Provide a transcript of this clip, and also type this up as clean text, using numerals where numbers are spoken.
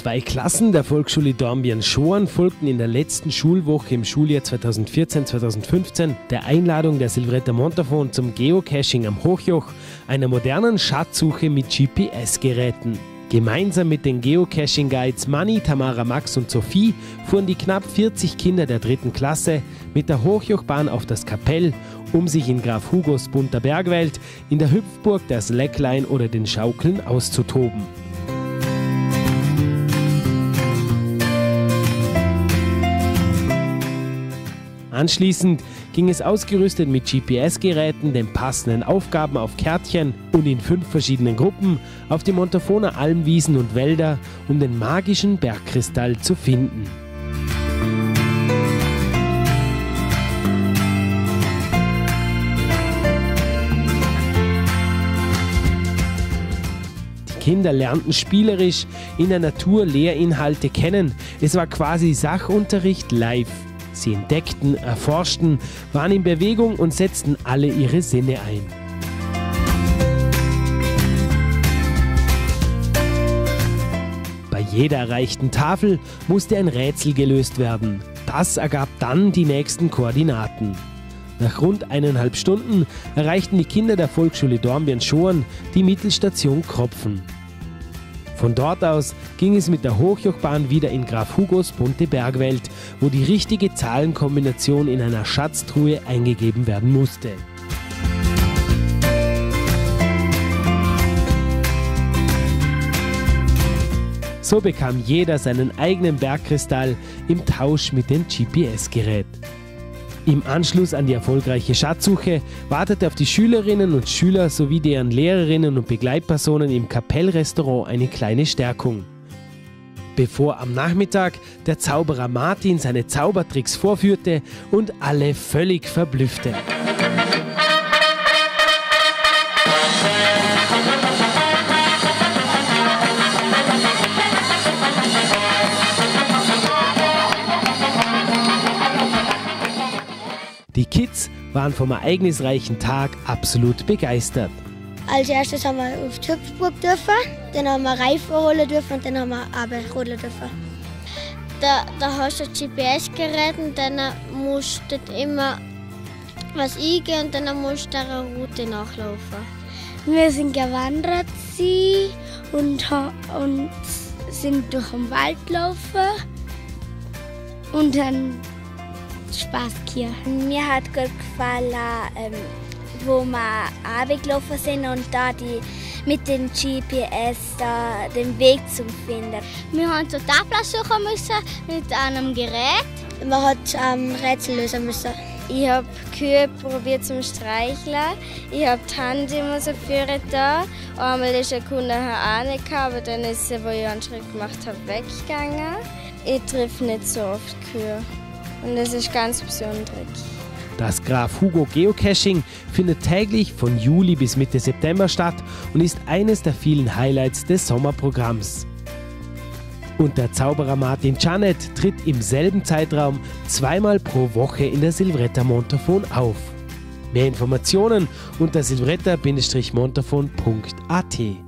2 Klassen der Volksschule Dornbirn-Schoren folgten in der letzten Schulwoche im Schuljahr 2014/2015 der Einladung der Silvretta Montafon zum Geocaching am Hochjoch, einer modernen Schatzsuche mit GPS-Geräten. Gemeinsam mit den Geocaching-Guides Manni, Tamara, Max und Sophie fuhren die knapp 40 Kinder der 3. Klasse mit der Hochjochbahn auf das Kapell, um sich in Graf Hugos bunter Bergwelt, in der Hüpfburg, der Slackline oder den Schaukeln auszutoben. Anschließend ging es ausgerüstet mit GPS-Geräten, den passenden Aufgaben auf Kärtchen und in 5 verschiedenen Gruppen auf die Montafoner Almwiesen und Wälder, um den magischen Bergkristall zu finden. Die Kinder lernten spielerisch in der Natur Lehrinhalte kennen. Es war quasi Sachunterricht live. Sie entdeckten, erforschten, waren in Bewegung und setzten alle ihre Sinne ein. Bei jeder erreichten Tafel musste ein Rätsel gelöst werden. Das ergab dann die nächsten Koordinaten. Nach rund 1,5 Stunden erreichten die Kinder der Volksschule Dornbirn-Schoren die Mittelstation Kropfen. Von dort aus ging es mit der Hochjochbahn wieder in Graf Hugos bunte Bergwelt, wo die richtige Zahlenkombination in einer Schatztruhe eingegeben werden musste. So bekam jeder seinen eigenen Bergkristall im Tausch mit dem GPS-Gerät. Im Anschluss an die erfolgreiche Schatzsuche wartete auf die Schülerinnen und Schüler sowie deren Lehrerinnen und Begleitpersonen im Kapellrestaurant eine kleine Stärkung. Bevor am Nachmittag der Zauberer Martin seine Zaubertricks vorführte und alle völlig verblüffte. Die Kids waren vom ereignisreichen Tag absolut begeistert. Als erstes haben wir auf die Hüpfburg dürfen, dann haben wir Reifen holen dürfen und dann haben wir Arbeit holen dürfen. Da hast du ein GPS-Gerät und dann musst du immer was eingeben und dann musst du eine Route nachlaufen. Wir sind gewandert und sind durch den Wald gelaufen und dann Spaß hier. Mir hat gut gefallen, wo wir runtergelaufen sind und da mit dem GPS den Weg zu finden. Wir haben zur Tafel suchen müssen mit einem Gerät. Man hat Rätsel lösen müssen. Ich habe Kühe probiert zum Streicheln. Ich habe die Hand immer so führen da. Einmal ist eine Kunde auch nicht gehabt, aber dann ist sie, wo ich einen Schritt gemacht habe, weggegangen. Ich treffe nicht so oft Kühe. Und das ist ganz besonders. Das Graf Hugo Geocaching findet täglich von Juli bis Mitte September statt und ist eines der vielen Highlights des Sommerprogramms. Und der Zauberer Martin Canet tritt im selben Zeitraum 2-mal pro Woche in der Silvretta Montafon auf. Mehr Informationen unter silvretta-montafon.at.